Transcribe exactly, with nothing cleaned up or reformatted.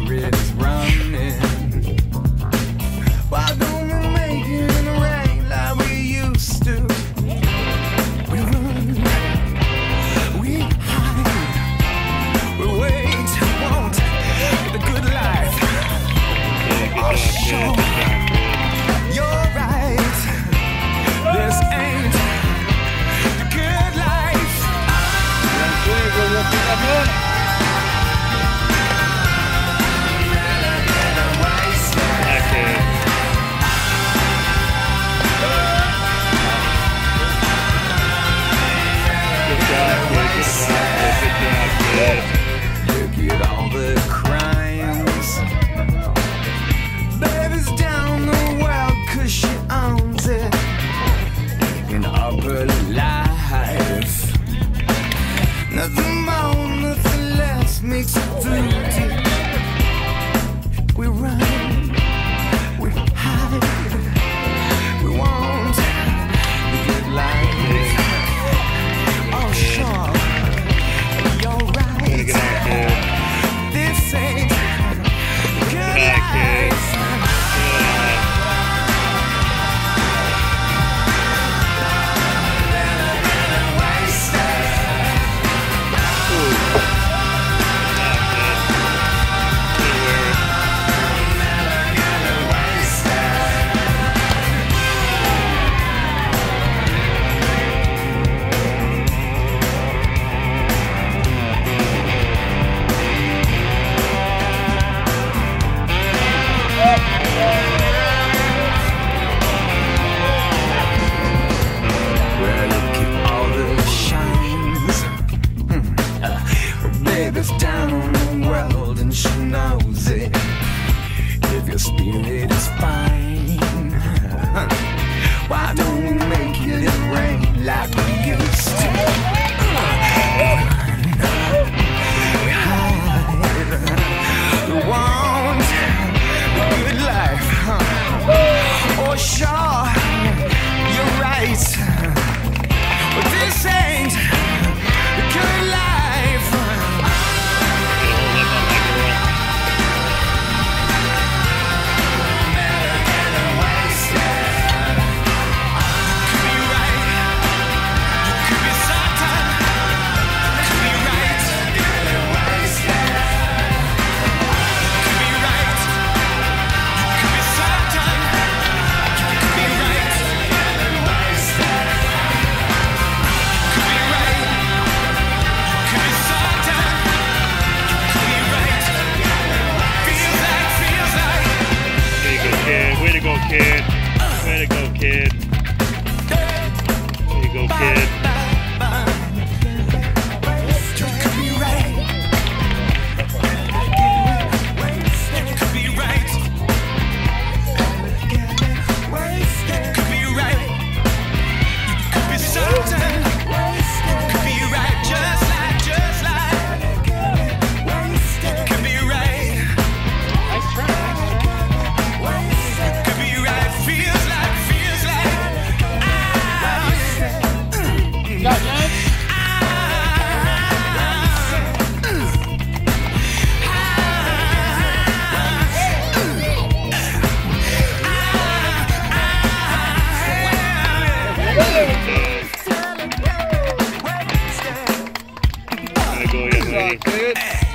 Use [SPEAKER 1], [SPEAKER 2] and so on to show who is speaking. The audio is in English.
[SPEAKER 1] spirit is running. Why don't we make it in the rain like we used to? We run, we hide, we wait, want the good life. Oh, sure, you're right. This ain't the good life. Look at all the crimes. Baby's down the well 'cause she owns it. In upper life, nothing more, nothing less makes it through. We run, we hide, we want the good life. Oh sure, you're right. This ain't good life. Baby's down on the world and she knows it. If your spirit is fine, why don't we make it in rain like we used to? We hide, we want a good life. Oh sure, you're right, but this ain't the good life.
[SPEAKER 2] Way to go, kid. Way to go, kid. Way to go, kid. Way to go, young lady.